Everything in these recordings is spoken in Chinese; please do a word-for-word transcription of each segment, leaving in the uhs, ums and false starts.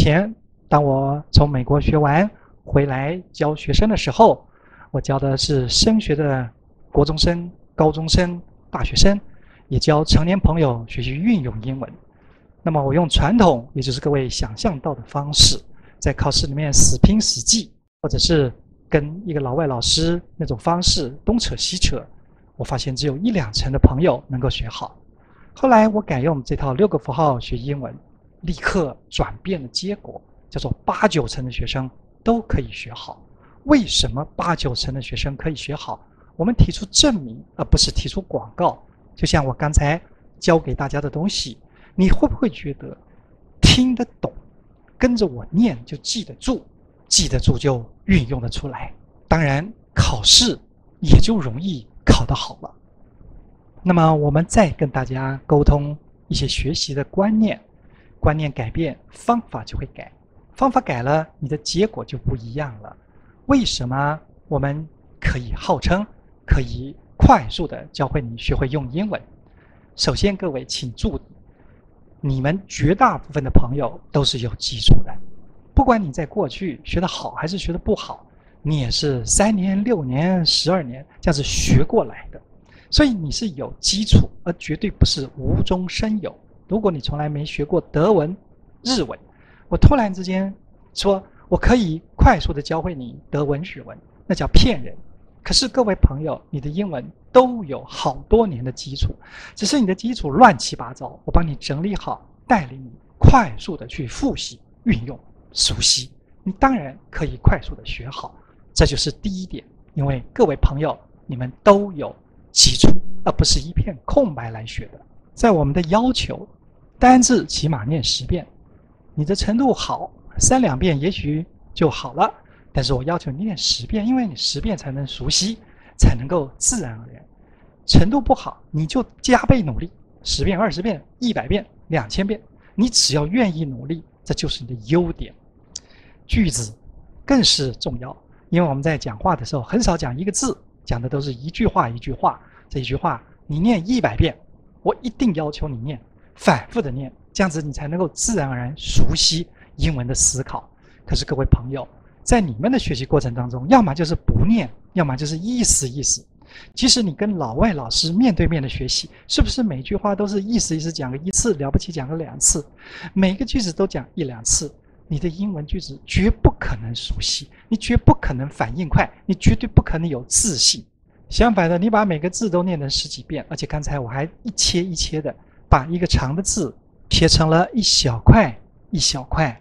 前，当我从美国学完回来教学生的时候，我教的是升学的国中生、高中生、大学生，也教成年朋友学习运用英文。那么我用传统，也就是各位想象到的方式，在考试里面死拼死记，或者是跟一个老外老师那种方式东扯西扯，我发现只有一两成的朋友能够学好。后来我改用这套六个符号学英文，立刻转变的结果叫做八九成的学生都可以学好。为什么八九成的学生可以学好？我们提出证明，而不是提出广告。就像我刚才教给大家的东西，你会不会觉得听得懂，跟着我念就记得住，记得住就运用得出来？当然，考试也就容易考得好了。那么我们再跟大家沟通一些学习的观念，观念改变，方法就会改，方法改了，你的结果就不一样了。为什么我们可以号称可以快速的教会你学会用英文？首先，各位请注意，你们绝大部分的朋友都是有基础的，不管你在过去学得好还是学得不好，你也是三年、六年、十二年这样子学过来的，所以你是有基础，而绝对不是无中生有。如果你从来没学过德文、日文，我突然之间说我可以快速的教会你德文、日文，那叫骗人。可是各位朋友，你的英文都有好多年的基础，只是你的基础乱七八糟，我帮你整理好，带领你快速的去复习、运用、熟悉，你当然可以快速的学好。这就是第一点，因为各位朋友，你们都有基础，而不是一片空白来学的。在我们的要求，单字起码念十遍，你的程度好，三两遍也许就好了。但是我要求你念十遍，因为你十遍才能熟悉，才能够自然而然。程度不好，你就加倍努力，十遍、二十遍、一百遍、两千遍，你只要愿意努力，这就是你的优点。句子更是重要，因为我们在讲话的时候很少讲一个字，讲的都是一句话一句话。这一句话你念一百遍，我一定要求你念，反复的念，这样子你才能够自然而然熟悉英文的思考。可是各位朋友，在你们的学习过程当中，要么就是不念，要么就是意思意思。即使你跟老外老师面对面的学习，是不是每句话都是意思意思讲个一次，了不起讲个两次，每个句子都讲一两次，你的英文句子绝不可能熟悉，你绝不可能反应快，你绝对不可能有自信。相反的，你把每个字都念成十几遍，而且刚才我还一切一切的把一个长的字撇成了一小块一小块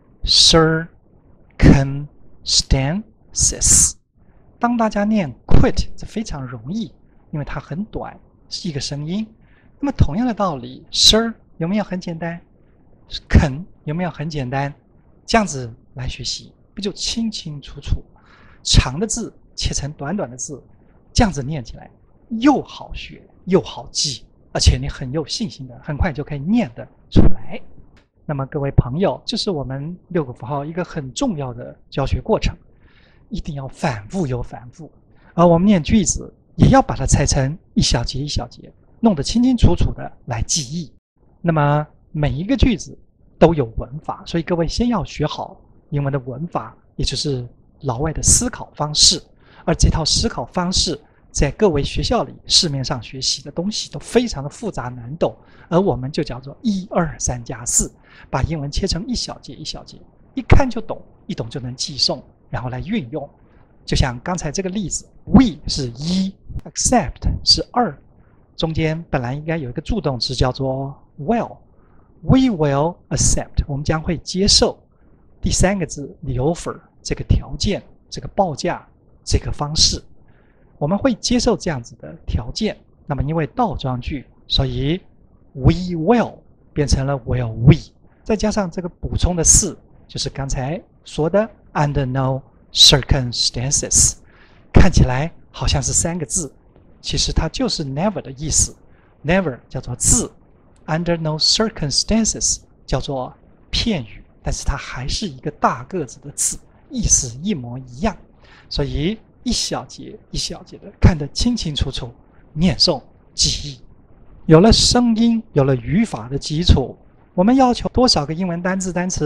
circumstances。 当大家念 quit 这非常容易，因为它很短，是一个声音。那么同样的道理， sir 有没有很简单， can 有没有很简单，这样子来学习不就清清楚楚？长的字切成短短的字，这样子念起来又好学又好记，而且你很有信心的，很快就可以念得出来。那么各位朋友，这是我们六个符号一个很重要的教学过程，一定要反复又反复。而我们念句子也要把它拆成一小节一小节，弄得清清楚楚的来记忆。那么每一个句子都有文法，所以各位先要学好英文的文法，也就是老外的思考方式。而这套思考方式在各位学校里市面上学习的东西都非常的复杂难懂，而我们就叫做一二三加四，把英文切成一小节一小节，一看就懂，一懂就能记诵，然后来运用。就像刚才这个例子， we 是一， accept 是二，中间本来应该有一个助动词叫做 will， we will accept， 我们将会接受第三个字 the offer， 这个条件，这个报价，这个方式，我们会接受这样子的条件。那么因为倒装句，所以 we will 变成了 will we， 再加上这个补充的四，就是刚才说的 under no circumstances， 看起来好像是三个字，其实它就是 never 的意思。 never 叫做字， under no circumstances 叫做片语，但是它还是一个大个子的字，意思一模一样。所以一小节一小节的看得清清楚楚，念诵记忆。有了声音，有了语法的基础，我们要求多少个英文单字单词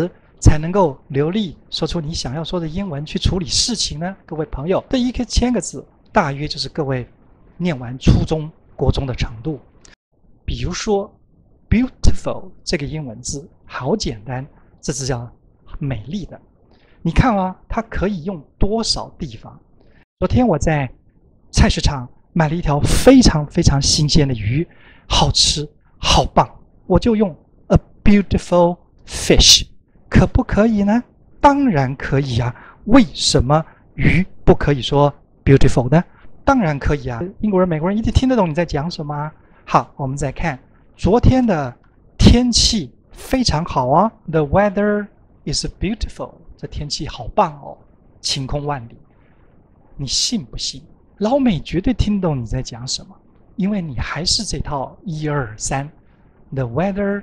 才能够流利说出你想要说的英文去处理事情呢？各位朋友，这一千个字大约就是各位念完初中、国中的程度。比如说 beautiful 这个英文字好简单，这字叫美丽的。你看啊，它可以用多少地方？昨天我在菜市场买了一条非常非常新鲜的鱼，好吃，好棒，我就用 a beautiful fish， 可不可以呢？当然可以啊。为什么鱼不可以说 beautiful 呢？当然可以啊。英国人、美国人一定听得懂你在讲什么啊。好，我们再看昨天的天气非常好啊 ，the weather is beautiful， 这天气好棒哦，晴空万里。你信不信？老美绝对听懂你在讲什么，因为你还是这套一二三 ，the weather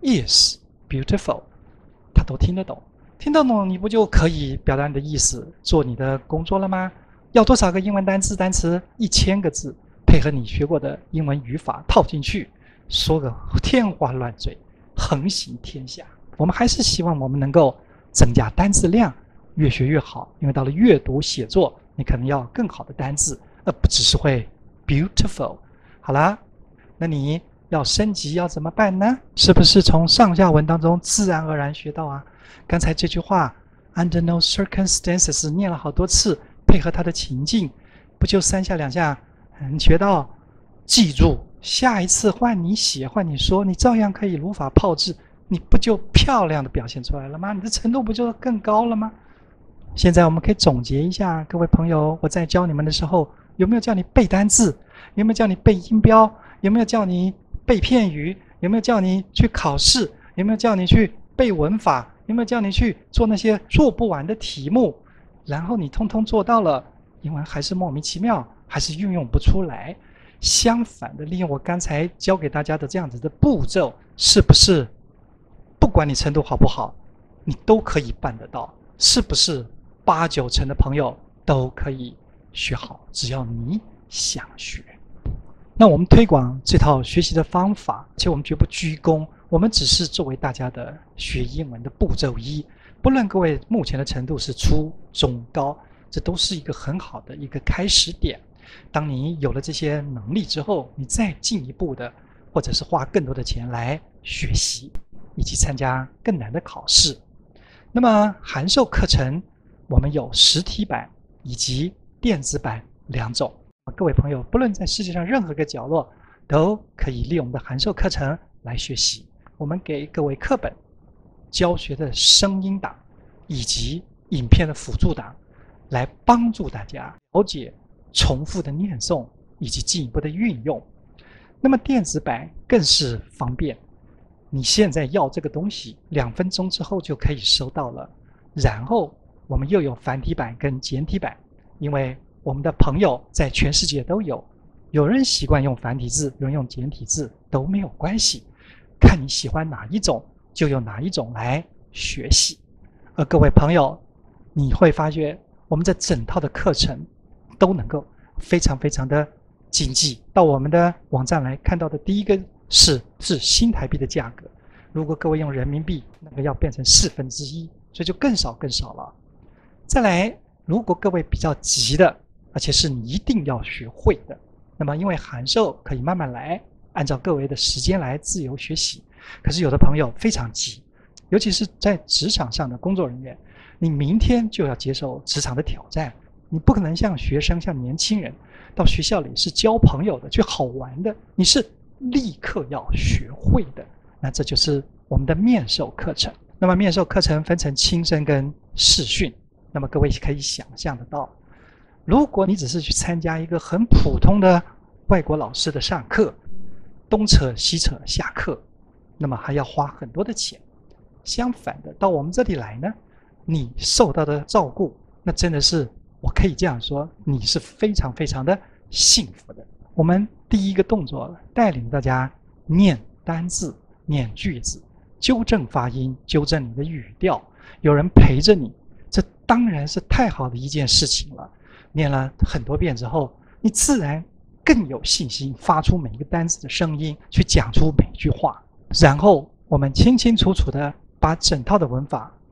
is beautiful， 他都听得懂。听得懂，你不就可以表达你的意思，做你的工作了吗？要多少个英文单词？单词一千个字，配合你学过的英文语法套进去，说个天花乱坠，横行天下。我们还是希望我们能够增加单词量，越学越好。因为到了阅读写作，你可能要更好的单字，而不只是会 beautiful。好啦，那你要升级要怎么办呢？是不是从上下文当中自然而然学到啊？刚才这句话 under no circumstances 念了好多次，配合它的情境，不就三下两下你学到？记住，下一次换你写换你说，你照样可以如法炮制，你不就漂亮的表现出来了吗？你的程度不就更高了吗？现在我们可以总结一下，各位朋友，我在教你们的时候，有没有叫你背单字？有没有叫你背音标？有没有叫你背片语？有没有叫你去考试？有没有叫你去背文法？有没有叫你去做那些做不完的题目？然后你通通做到了，英文还是莫名其妙，还是运用不出来。相反的，利用我刚才教给大家的这样子的步骤，是不是不管你程度好不好，你都可以办得到？是不是八九成的朋友都可以学好？只要你想学。那我们推广这套学习的方法，且我们绝不居功，我们只是作为大家的学英文的步骤一。不论各位目前的程度是初、中、高，这都是一个很好的一个开始点。当你有了这些能力之后，你再进一步的，或者是花更多的钱来学习，以及参加更难的考试。那么函授课程，我们有实体版以及电子版两种。各位朋友，不论在世界上任何个角落，都可以利用我们的函授课程来学习。我们给各位课本、教学的声音档以及影片的辅助档，来帮助大家了解重复的念诵以及进一步的运用。那么电子版更是方便，你现在要这个东西，两分钟之后就可以收到了。然后我们又有繁体版跟简体版，因为我们的朋友在全世界都有，有人习惯用繁体字，有人用简体字，都没有关系，看你喜欢哪一种，就用哪一种来学习。而各位朋友，你会发觉我们这整套的课程都能够非常非常的经济。到我们的网站来看到的第一个是是新台币的价格，如果各位用人民币，那个要变成四分之一，所以就更少更少了。再来，如果各位比较急的，而且是你一定要学会的，那么因为函授可以慢慢来，按照各位的时间来自由学习。可是有的朋友非常急，尤其是在职场上的工作人员，你明天就要接受职场的挑战，你不可能像学生像年轻人到学校里是交朋友的去好玩的，你是立刻要学会的。那这就是我们的面授课程。那么面授课程分成亲身跟视讯，那么各位可以想象得到，如果你只是去参加一个很普通的外国老师的上课，东扯西扯下课，那么还要花很多的钱。相反的，到我们这里来呢，你受到的照顾，那真的是我可以这样说，你是非常非常的幸福的。我们第一个动作，带领大家念单字、念句子，纠正发音，纠正你的语调，有人陪着你，这当然是太好的一件事情了。念了很多遍之后，你自然更有信心发出每一个单词的声音，去讲出每一句话。然后我们清清楚楚的把整套的文法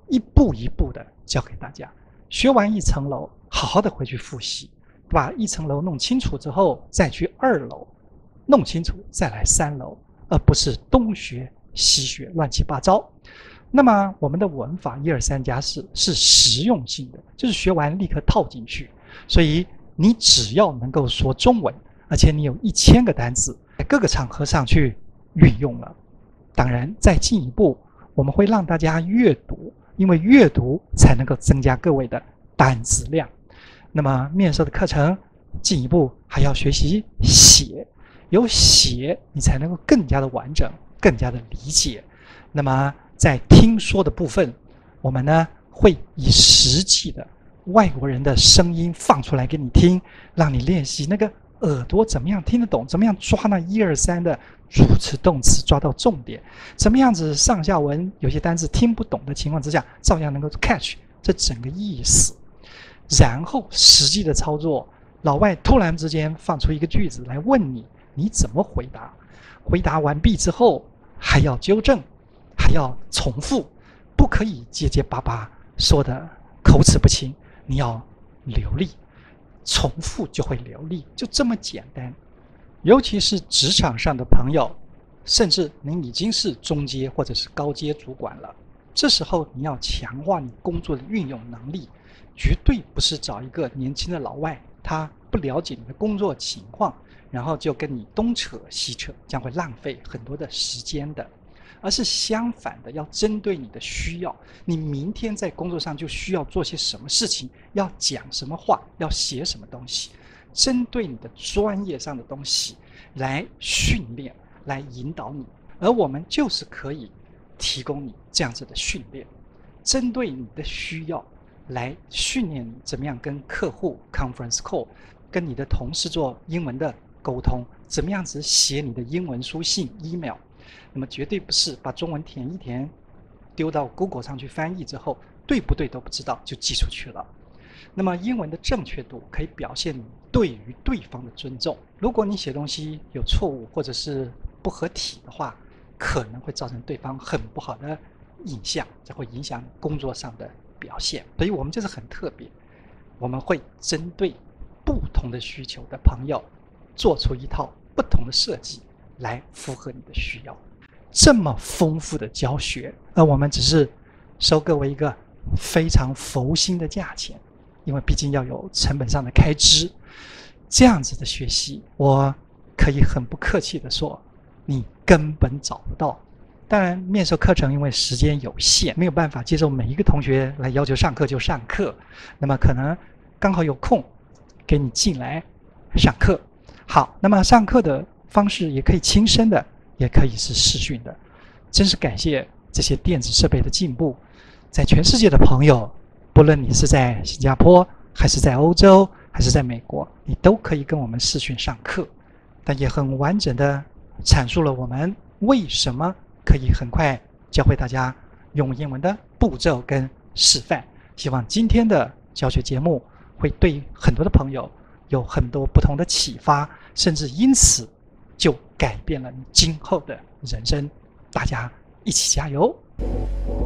一步一步的教给大家。学完一层楼，好好的回去复习，把一层楼弄清楚之后，再去二楼弄清楚，再来三楼，而不是东学西学乱七八糟。那么我们的文法一二三加四是实用性的，就是学完立刻套进去。所以你只要能够说中文，而且你有一千个单字，在各个场合上去运用了。当然，再进一步，我们会让大家阅读，因为阅读才能够增加各位的单词量。那么面授的课程进一步还要学习写，有写你才能够更加的完整，更加的理解。那么在听说的部分，我们呢会以实际的外国人的声音放出来给你听，让你练习那个耳朵怎么样听得懂，怎么样抓那一二三的主词动词抓到重点，怎么样子上下文有些单词听不懂的情况之下，照样能够 catch 这整个意思。然后实际的操作，老外突然之间放出一个句子来问你，你怎么回答？回答完毕之后还要纠正，还要重复，不可以结结巴巴说的口齿不清，你要流利，重复就会流利，就这么简单。尤其是职场上的朋友，甚至您已经是中阶或者是高阶主管了，这时候你要强化你工作的运用能力，绝对不是找一个年轻的老外，他不了解你的工作情况，然后就跟你东扯西扯，将会浪费很多的时间的。而是相反的，要针对你的需要，你明天在工作上就需要做些什么事情，要讲什么话，要写什么东西，针对你的专业上的东西来训练，来引导你。而我们就是可以提供你这样子的训练，针对你的需要来训练你怎么样跟客户 conference call， 跟你的同事做英文的沟通，怎么样子写你的英文书信 email。那么绝对不是把中文填一填丢到 Google 上去翻译之后对不对都不知道就寄出去了。那么英文的正确度可以表现你对于对方的尊重，如果你写东西有错误或者是不合体的话，可能会造成对方很不好的印象，这会影响工作上的表现。所以我们这是很特别，我们会针对不同的需求的朋友做出一套不同的设计来符合你的需要。这么丰富的教学，而我们只是收各位一个非常佛心的价钱，因为毕竟要有成本上的开支。这样子的学习，我可以很不客气的说，你根本找不到。当然面授课程因为时间有限，没有办法接受每一个同学来要求上课就上课，那么可能刚好有空给你进来上课。好，那么上课的方式也可以亲身的，也可以是视讯的。真是感谢这些电子设备的进步，在全世界的朋友，不论你是在新加坡还是在欧洲还是在美国，你都可以跟我们视讯上课，但也很完整的阐述了我们为什么可以很快教会大家用英文的步骤跟示范。希望今天的教学节目会对很多的朋友有很多不同的启发，甚至因此就改变了你今后的人生。大家一起加油！